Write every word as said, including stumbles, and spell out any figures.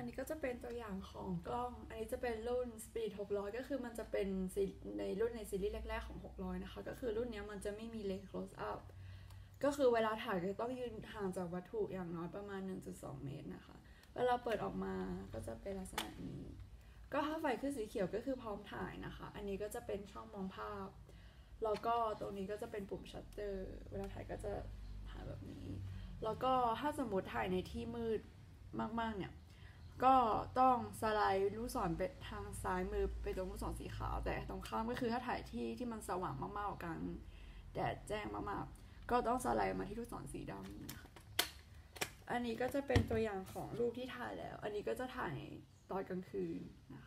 นี้ก็จะเป็นตัวอย่างของกล้องอันนี้จะเป็นรุ่น Speed หกร้อยก็คือมันจะเป็นในรุ่นในซีรีส์แรกๆของหกร้อยนะคะก็คือรุ่นนี้มันจะไม่มีเลนส์ close up ก็คือเวลาถ่ายก็ต้องยืนห่างจากวัตถุอย่างน้อยประมาณ หนึ่งจุดสอง เมตรนะคะเวลาเปิดออกมาก็จะเป็นลักษณะนี้ก็ถ้าไฟขึ้นสีเขียวก็คือพร้อมถ่ายนะคะอันนี้ก็จะเป็นช่องมองภาพแล้วก็ตรงนี้ก็จะเป็นปุ่มชัตเตอร์เวลาถ่ายก็จะถ่ายแบบนี้แล้วก็ถ้าสมมติถ่ายในที่มืดมากๆเนี่ยก็ต้องสไลด์ลูกศรไปทางซ้ายมือไปตรงลูกศรสีขาวแต่ตรงข้ามก็คือถ้าถ่ายที่ที่มันสว่างมากๆกว่ากันแดดแจ้งมากๆก็ต้องสไลด์มาที่ลูกศรสีดำนะคะอันนี้ก็จะเป็นตัวอย่างของรูปที่ถ่ายแล้วอันนี้ก็จะถ่ายตอนกลางคืนนะคะ